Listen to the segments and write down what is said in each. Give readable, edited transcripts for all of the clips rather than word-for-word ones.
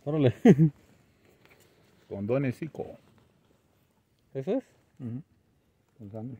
Órale. Condones Zico. ¿Eso es? Con sangre.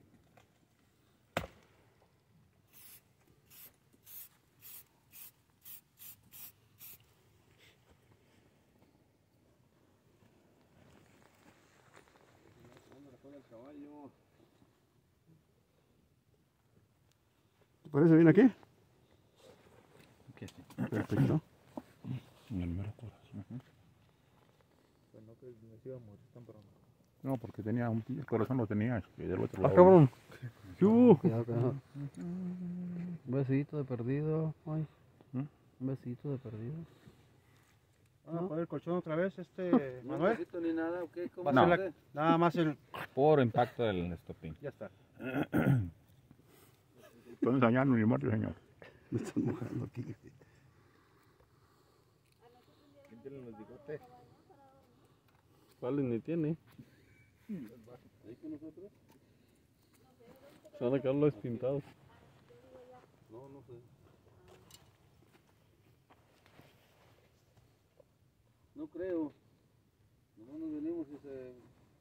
¿Te parece bien aquí? Aquí sí. Perfecto. En el mero corazón. Pues no, que me iba a morir tan pronto. No, porque tenía el corazón lo tenía y del otro lado. Cabrón. Cuidado, cuidado. Un besito de perdido. Ay. Un besito de perdido. ¿Vamos a poner el colchón otra vez, No Manuel? necesito ni nada, ¿ok? ¿Cómo Va a No. ser nada más el... Por impacto del estopín. Ya está. Estoy ensañando mi muerte, señor. Me están mojando aquí. ¿Quién tiene los bigotes? ¿Cuál ni tiene? ¿Ahí con nosotros? Se van a quedar los pintados. No, no sé. No creo. Nomás nos venimos y se...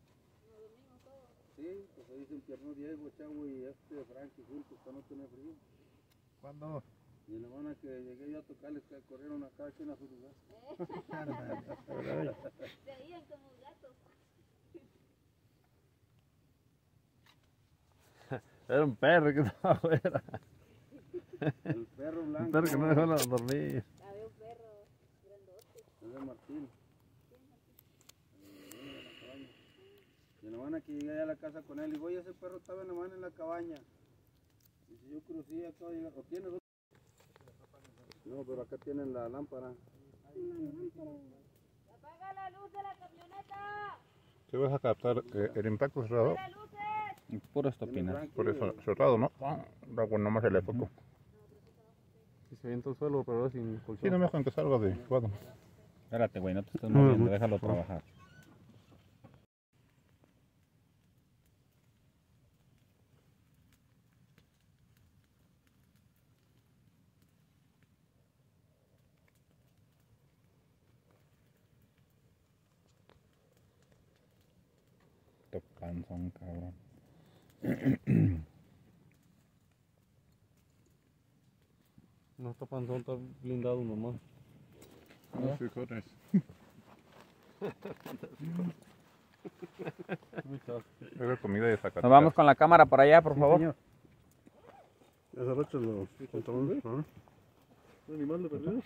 Sí, pues ahí se empiernó Diego, Chavo y Frankie juntos para no tener frío. ¿Cuándo? Y la mano que llegué yo a tocarles que corrieron acá, quien a su lugar. Se oían como gatos. Era un perro que estaba afuera. El perro blanco. Un perro que no dejó dormir. Había un perro grandote. Es de Martín. Y la mano que llegué allá a la casa con él, y digo, oye, ese perro estaba en la mano en la cabaña. Dice, yo crucé, acabo de llegar. ¿O tienes otro? No, pero acá tienen la lámpara. ¡Apaga la luz de la camioneta! Si vas a captar el impacto cerrado, ¡Las luces! puro estopina. Por eso cerrado, ¿no? Da bueno nomás el foco. Si se avienta al suelo, pero sin colchón. Sí, no me dejan que salga de cuadro. Espérate, güey, no te estés moviendo, moviendo, déjalo trabajar. Panzón, cabrón. No está panzón, está blindado nomás. No, frijoles. Haga comida de Zacatecas. Nos vamos con la cámara por allá, por favor. Señor. Esa noche lo controlamos. ¿Un animal de perdido?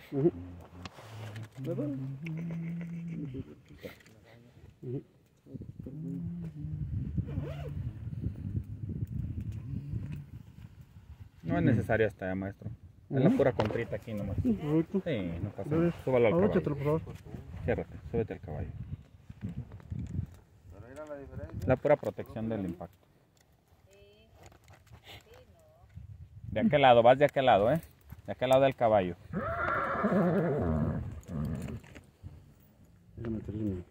No es necesario hasta allá, maestro. Es la pura contrita aquí nomás. Perfecto. Sí, no pasa nada. Súbalo al Abróchatelo, caballo. por favor. Ciérrate, súbete al caballo. Pero mira la diferencia. La pura protección del impacto. De aquel lado, vas de aquel lado, ¿eh? De aquel lado del caballo. Déjame meterle mi...